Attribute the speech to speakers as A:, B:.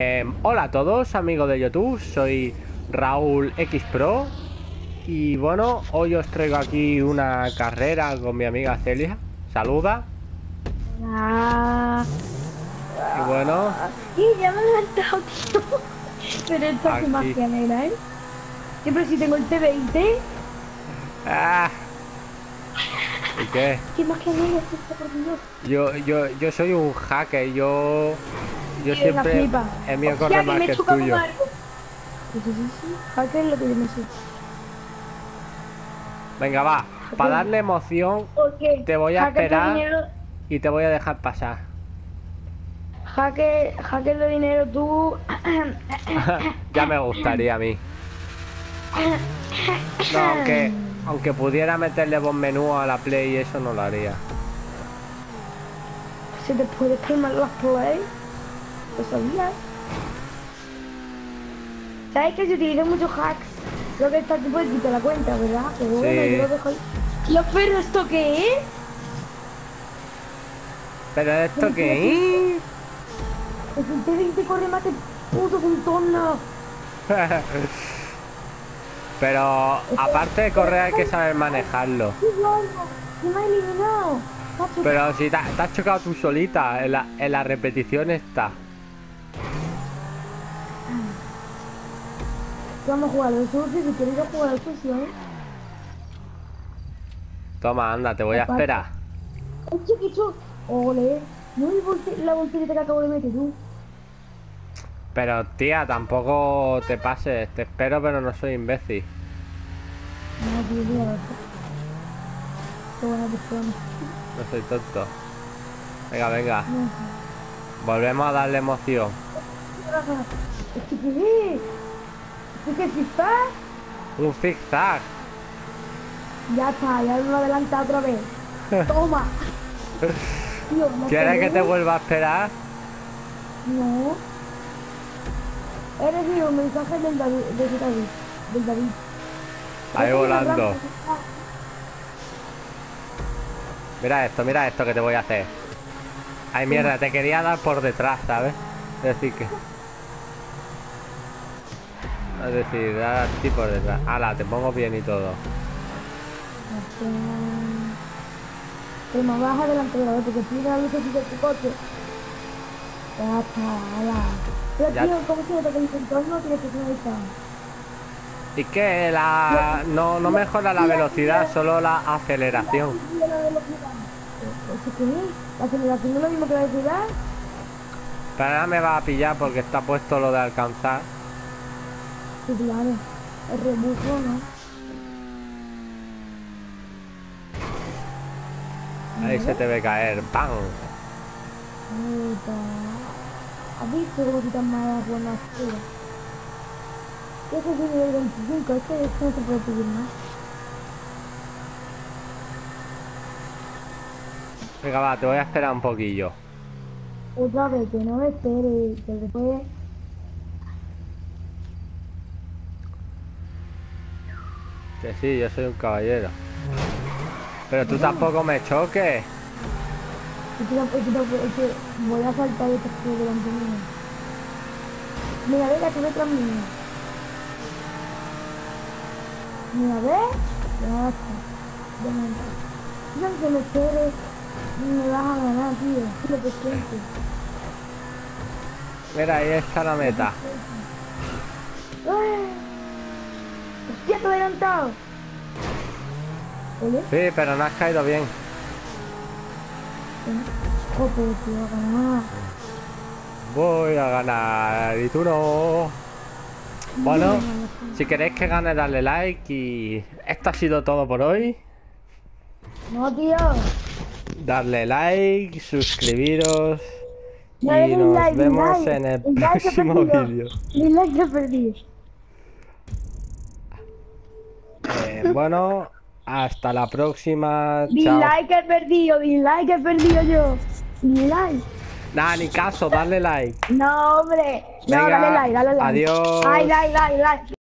A: Hola a todos amigos de YouTube, soy Raúl X Pro y bueno, hoy os traigo aquí una carrera con mi amiga Celia. Saluda.
B: Ah,
A: Y bueno,
B: sí, ya me he levantado, tío. Pero esto es
A: aquí.
B: magia negra, ¿eh? Siempre si tengo el T20.
A: Ah, ¿y qué?
B: ¿Qué magia negra es esta, por Dios?
A: Yo soy un hacker, yo
B: Venga,
A: siempre
B: flipa.
A: el mío
B: Hostia,
A: corre
B: que
A: más
B: me
A: que
B: he
A: el
B: chocado con
A: tuyo.
B: algo. Sí. Hacker es lo que yo no sé.
A: Venga, va, para darle emoción
B: ¿Por qué?
A: te voy a
B: Hacker de
A: esperar
B: dinero.
A: y te voy a dejar pasar.
B: Hacker de dinero, tú.
A: Ya me gustaría a mí. No, aunque pudiera meterle buen menú a la Play, eso no lo haría.
B: ¿Se te puede quemar las play? Lo sabías. ¿Sabes que se utilizan muchos hacks? Creo que esta te puede quitar la cuenta, ¿verdad? Pero bueno,
A: Sí.
B: yo lo dejo ahí. Tío, pero ¿esto qué es?
A: ¿Pero esto qué?
B: Es el T20 corre más que puto contorno.
A: Pero aparte de correr hay que saber manejarlo.
B: ¡Qué bueno! ¡Se me ha eliminado! Macho,
A: Pero si te has chocado tú solita, en la repetición está.
B: vamos a jugar al sucio, si queréis jugar al sucio, ¿eh?
A: Toma, anda, te voy a
B: Aparte.
A: esperar.
B: ¡Ay, chiquito! ¡Ole! No es la voltereta que acabo de meter, tú.
A: Pero tía, tampoco te pases. Te espero, pero no soy imbécil.
B: No, tío, mira, qué buena persona.
A: No soy tonto. Venga, venga.
B: No sé.
A: Volvemos a darle emoción.
B: ¿Esto qué es? ¿Esto qué es zigzag?
A: Un zigzag.
B: Ya está, ya me he adelantado otra vez. Toma. Tío, no
A: ¿Quieres que te
B: puedo.
A: vuelva a esperar?
B: No. He recibido un mensaje del David. Del David.
A: Ahí
B: Esto es una
A: volando.
B: rampa.
A: Mira esto que te voy a hacer. Ay, mierda, te quería dar por detrás, ¿sabes? Es decir, dar a ti por detrás. Ala, te pongo bien y todo.
B: Pero me vas adelante de la vez porque tiene la luz de tu coche. Ya está, ala. Pero
A: Ya.
B: tío, ¿cómo se nota que el control no tiene que finalizar?
A: Y que no mejora la velocidad, solo la aceleración.
B: ¿Eso qué es? ¿La aceleración no es lo mismo que la velocidad?
A: Pero ahora me va a pillar porque está puesto lo de alcanzar.
B: Sí, claro. El rebufo, ¿no?
A: Ahí se te ve caer. ¡Pam!
B: ¿Has visto cómo quitan más buenas cosas? Ese es el nivel 25, este no se puede pedir más.
A: Venga, va, te voy a esperar un poquillo.
B: Otra vez, que no me espere, que después...
A: Que sí, yo soy un caballero. Pero tú tampoco me choques.
B: Es que voy a saltar este tío delante mío. Mira, ve, que detrás mío. Mira, ve. Ya está. Ya me entra. Si aunque me espere, me vas a ganar, tío. Lo que siento.
A: Mira, ahí está la meta.
B: ¡Ay! ¡Hostia, te he adelantado! ¿Oye?
A: Sí, pero no has caído bien.
B: Joder, tío, ganar.
A: Voy a ganar y tú no. Bueno, si queréis que gane, darle like y esto ha sido todo por hoy.
B: No, tío.
A: Darle like, suscribiros y
B: No le deis
A: nos
B: like,
A: vemos
B: like.
A: en el
B: El like que he
A: próximo
B: perdido.
A: vídeo.
B: El like que he perdido.
A: Bueno, hasta la próxima.
B: Di
A: Chao.
B: like que he perdido yo. Di like.
A: Nada, ni caso, darle like.
B: No, hombre. No,
A: Venga,
B: dale like, dale like.
A: adiós.
B: Ay, like.